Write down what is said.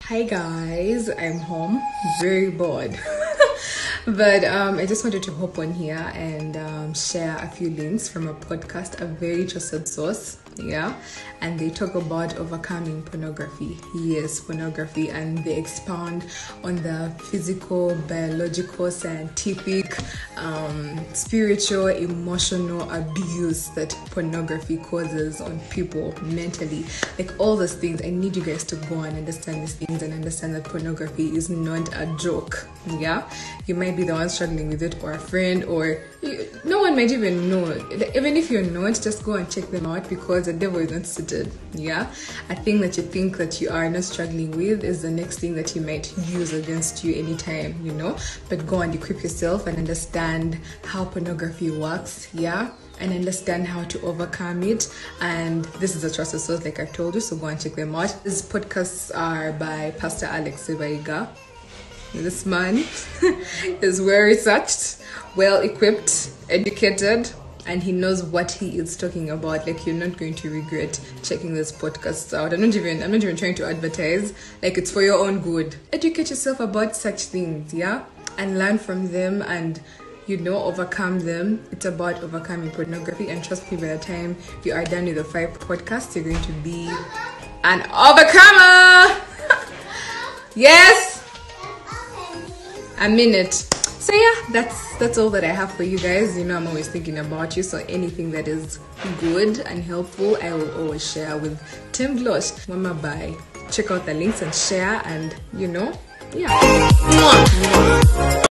Hi guys, I'm home, very bored. But I just wanted to hop on here and share a few links from a podcast, a very trusted source, and they talk about overcoming pornography. Yes, pornography, and they expound on the physical, biological, scientific, spiritual, emotional abuse that pornography causes on people mentally. Like all those things, I need you guys to go and understand these things and understand that pornography is not a joke. You might be the one struggling with it, or a friend, or no one might even know. Even if you're not, just go and check them out, because the devil is not seated. A thing that you think that you are not struggling with is the next thing that he might use against you anytime, but go and equip yourself and understand how pornography works, and understand how to overcome it. And this is a trusted source, like I told you, so go and check them out. These podcasts are by Pastor Alex Sevaiga. This man is well researched, well equipped, educated, and he knows what he is talking about. Like, you're not going to regret checking this podcast out. I'm not even trying to advertise. Like, it's for your own good. Educate yourself about such things, and learn from them and overcome them. It's about overcoming pornography, and trust me, by the time you are done with the 5 podcasts, you're going to be an overcomer. Yes, a minute. So that's all that I have for you guys. I'm always thinking about you, so anything that is good and helpful, I will always share with Tim Glosh. Mama, bye. Check out the links and share, and